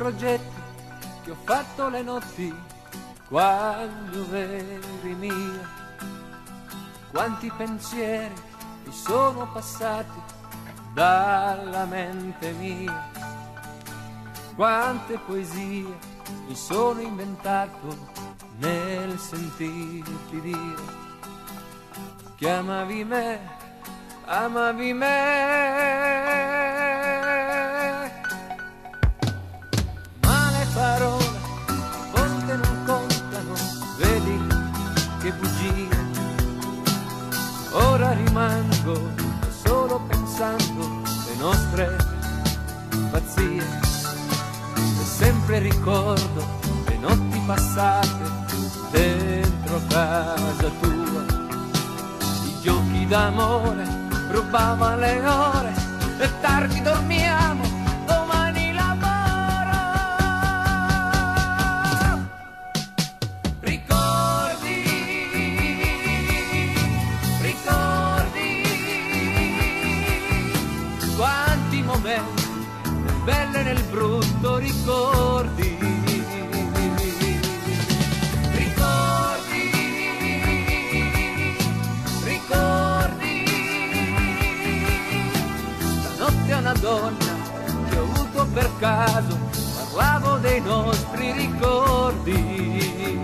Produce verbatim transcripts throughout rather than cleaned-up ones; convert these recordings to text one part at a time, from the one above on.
progetti che ho fatto le notti quando eri mia. Quanti pensieri mi sono passati dalla mente mia. Quante poesie mi sono inventato nel sentirti dire che amavi me, amavi me. Ma le parole a volte non contano, vedi che bugie. Ora rimango solo pensando alle nostre pazzie, e sempre ricordo le notti passate dentro casa tua. I giochi d'amore rubavano le ore e tardi dormiamo, domani lavoro. Ricordi, ricordi quanti momenti nel bello e nel brutto, ricordi. Una donna che ho avuto per caso, parlavo dei nostri ricordi.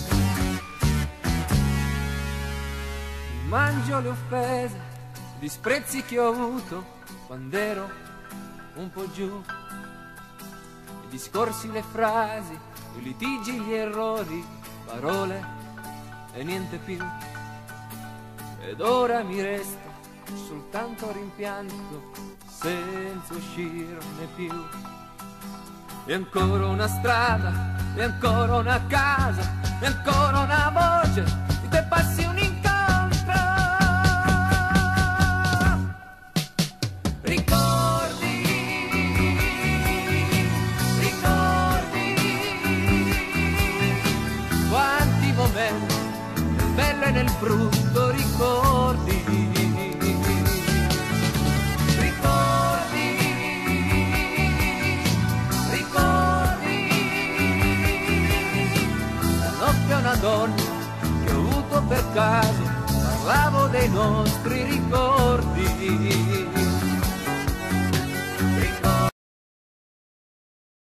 Mangio le offese, i disprezzi che ho avuto quando ero un po' giù, i discorsi, le frasi, i litigi, gli errori, parole e niente più. Ed ora mi resta soltanto rimpianto senza uscirne più. E ancora una strada, e ancora una casa, e ancora una voce, di te passi un incontro. Ricordi, ricordi quanti momenti nel bello e nel brutto, ricordi. Una donna che ho avuto per caso, parlavo dei nostri ricordi.